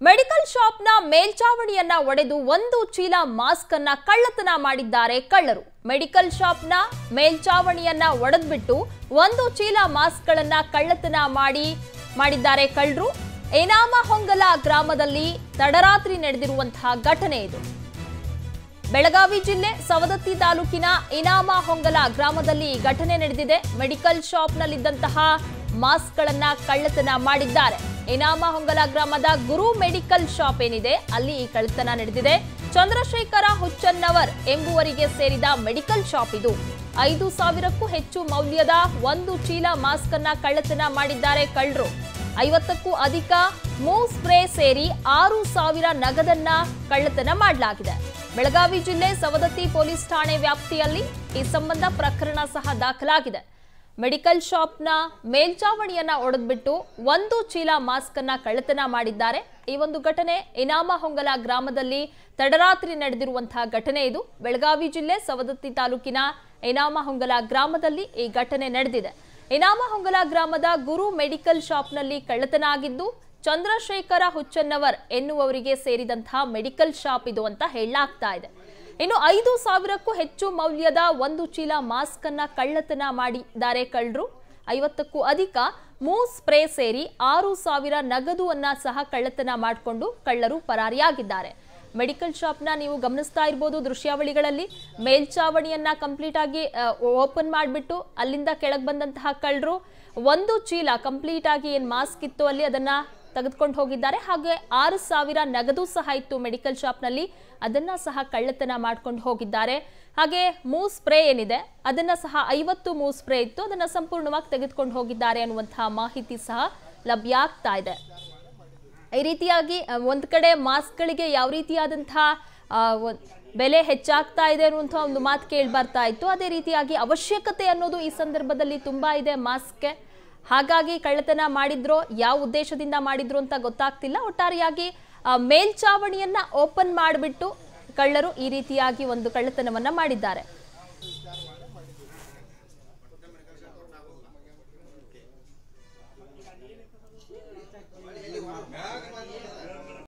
Medical ಶಾಪ್ನ ಮೇಲ್ಚಾವಣಿಯನ್ನ ಒಡೆದು ಒಂದು ಚೀಲ ಮಾಸ್ಕ್ ಅನ್ನ ಕಳ್ಳತನ ಮಾಡಿದ್ದಾರೆ ಕಳ್ಳರು. ಮೆಡಿಕಲ್ ಶಾಪ್ನ ಮೇಲ್ಚಾವಣಿಯನ್ನ ಒಡೆದ್ಬಿಟ್ಟು ಒಂದು ಚೀಲ ಮಾಸ್ಕ್ಗಳನ್ನ ಕಳ್ಳತನ ಮಾಡಿದ್ದಾರೆ ಕಳ್ಳರು. ಏನಾಮಹೊಂಗಲ ಗ್ರಾಮದಲ್ಲಿ ತಡರಾತ್ರಿ ನಡೆದಿರುವಂತಹ ಘಟನೆ ಇದು. ಬೆಳಗಾವಿ ಜಿಲ್ಲೆ ಸವದತ್ತಿ ತಾಲೂಕಿನ ಏನಾಮಹೊಂಗಲ ಗ್ರಾಮದಲ್ಲಿ ಘಟನೆ ನಡೆದಿದೆ. ಮೆಡಿಕಲ್ ಶಾಪ್ನಲ್ಲಿದ್ದಂತಹ ಮಾಸ್ಕ್ಗಳನ್ನ ಕಳ್ಳತನ ಮಾಡಿದ್ದಾರೆ. ಏನಾಮಹೊಂಗಲ ಗ್ರಾಮದ ಗುರು ಮೆಡಿಕಲ್ ಶಾಪ್ ಏನಿದೆ ಅಲ್ಲಿ ಈ ಕಳ್ಳತನ ನಡೆದಿದೆ. ಚಂದ್ರಶೇಖರ ಹುಚ್ಚನ್ನವರ್ ಎಂಬುವರಿಗೆ ಸೇರಿದ ಮೆಡಿಕಲ್ ಶಾಪ್ ಇದು. 5,000ಕ್ಕೂ ಹೆಚ್ಚು ಮೌಲ್ಯದ ಒಂದು ಚೀಲ ಮಾಸ್ಕ್ ಅನ್ನ ಕಳ್ಳತನ ಮಾಡಿದ್ದಾರೆ ಕಳ್ಳರು. 50ಕ್ಕೂ ಅಧಿಕ ಮೂವ್ ಸ್ಪ್ರೇ ಸೇರಿ 6,000 ನಗದನ್ನ ಕಳ್ಳತನ ಮಾಡಲಾಗಿದೆ. ಬೆಳಗಾವಿ ಜಿಲ್ಲೆ ಸವದತ್ತಿ ಪೊಲೀಸ್ ಠಾಣೆ ವ್ಯಾಪ್ತಿಯಲ್ಲಿ ಈ ಸಂಬಂಧ ಪ್ರಕರಣ ಸಹ ದಾಖಲಾಗಿದೆ. ಮೆಡಿಕಲ್ ಶಾಪ್ನ ಮೇಲ್ಚಾವಣಿಯನ್ನ ಒಡೆದ್ಬಿಟ್ಟು ಒಂದು ಚೀಲ ಮಾಸ್ಕ್ ಅನ್ನ ಕಳ್ಳತನ ಮಾಡಿದ್ದಾರೆ. ಈ ಒಂದು ಘಟನೆ ಏನಾಮಹೊಂಗಲ ಗ್ರಾಮದಲ್ಲಿ ತಡರಾತ್ರಿ ನಡೆದಿರುವಂತಹ ಘಟನೆ ಇದು. ಬೆಳಗಾವಿ ಜಿಲ್ಲೆ ಸವದತ್ತಿ ತಾಲೂಕಿನ ಏನಾಮಹೊಂಗಲ ಗ್ರಾಮದಲ್ಲಿ ಈ ಘಟನೆ ನಡೆದಿದೆ. ಏನಾಮಹೊಂಗಲ ಗ್ರಾಮದ ಗುರು ಮೆಡಿಕಲ್ ಶಾಪ್ನಲ್ಲಿ ಕಳ್ಳತನ ಆಗಿದ್ದು ಚಂದ್ರಶೇಖರ ಹುಚ್ಚನ್ನವರ್ ಎನ್ನುವವರಿಗೆ ಸೇರಿದಂತಹ ಮೆಡಿಕಲ್ ಶಾಪ್ ಇದು ಅಂತ ಹೇಳಲಾಗ್ತಾ ಇದೆ. ಇನ್ನು 5,000ಕ್ಕೂ ಹೆಚ್ಚು ಮೌಲ್ಯದ ಒಂದು ಚೀಲ ಮಾಸ್ಕ್ ಅನ್ನ ಕಳ್ಳತನ ಮಾಡಿದ್ದಾರೆ ಕಳ್ಳರು. 50ಕ್ಕೂ ಅಧಿಕ ಮೂವ್ ಸ್ಪ್ರೇ ಸೇರಿ 6,000 ನಗದು ಅನ್ನ ಸಹ ಕಳ್ಳತನ ಮಾಡಿಕೊಂಡು ಕಳ್ಳರು ಪರಾರಿಯಾಗಿದ್ದಾರೆ. ಮೆಡಿಕಲ್ ಶಾಪ್ನ ನೀವು ಗಮನಿಸ್ತಾ ಇರಬಹುದು ದೃಶ್ಯಾವಳಿಗಳಲ್ಲಿ. ಮೇಲ್ಚಾವಣಿಯನ್ನ ಕಂಪ್ಲೀಟ್ ಆಗಿ ಓಪನ್ ಮಾಡಿಬಿಟ್ಟು ಅಲ್ಲಿಂದ ಕೆಳಗೆ ಬಂದಂತಹ ಕಳ್ಳರು ಒಂದು ಚೀಲ ಕಂಪ್ಲೀಟ್ ಆಗಿ ಏನ್ ಮಾಸ್ಕ್ ಇತ್ತು ಅಲ್ಲಿ ಅದನ್ನ ತೆಗೆದುಕೊಂಡು ಹೋಗಿದ್ದಾರೆ. ಹಾಗೆ 6,000 ನಗದು ಸಹ ಇತ್ತು ಮೆಡಿಕಲ್ ಶಾಪ್ನಲ್ಲಿ, ಅದನ್ನ ಸಹ ಕಳ್ಳತನ ಮಾಡ್ಕೊಂಡು ಹೋಗಿದ್ದಾರೆ. ಹಾಗೆ ಮೂವ್ ಸ್ಪ್ರೇ ಏನಿದೆ ಅದನ್ನ ಸಹ 50 ಮೂವ್ ಸ್ಪ್ರೇ ಇತ್ತು, ಅದನ್ನ ಸಂಪೂರ್ಣವಾಗಿ ತೆಗೆದುಕೊಂಡು ಹೋಗಿದ್ದಾರೆ ಅನ್ನುವಂತಹ ಮಾಹಿತಿ ಸಹ ಲಭ್ಯ ಆಗ್ತಾ ಇದೆ. ಈ ರೀತಿಯಾಗಿ ಒಂದ್ ಕಡೆ ಮಾಸ್ಕ್ಗಳಿಗೆ ಯಾವ ರೀತಿಯಾದಂತಹ ಬೆಲೆ ಹೆಚ್ಚಾಗ್ತಾ ಇದೆ ಅನ್ನುವಂಥ ಒಂದು ಮಾತು ಕೇಳಿ ಬರ್ತಾ ಇತ್ತು. ಅದೇ ರೀತಿಯಾಗಿ ಅವಶ್ಯಕತೆ ಅನ್ನೋದು ಈ ಸಂದರ್ಭದಲ್ಲಿ ತುಂಬಾ ಇದೆ ಮಾಸ್ಕ್ಗೆ. ಹಾಗಾಗಿ ಕಳ್ಳತನ ಮಾಡಿದ್ರೋ ಯಾವ ಉದ್ದೇಶದಿಂದ ಮಾಡಿದ್ರು ಅಂತ ಗೊತ್ತಾಗ್ತಿಲ್ಲ. ಒಟ್ಟಾರೆಯಾಗಿ ಮೇಲ್ಚಾವಣಿಯನ್ನ ಓಪನ್ ಮಾಡಿಬಿಟ್ಟು ಕಳ್ಳರು ಈ ರೀತಿಯಾಗಿ ಒಂದು ಕಳ್ಳತನವನ್ನ ಮಾಡಿದ್ದಾರೆ.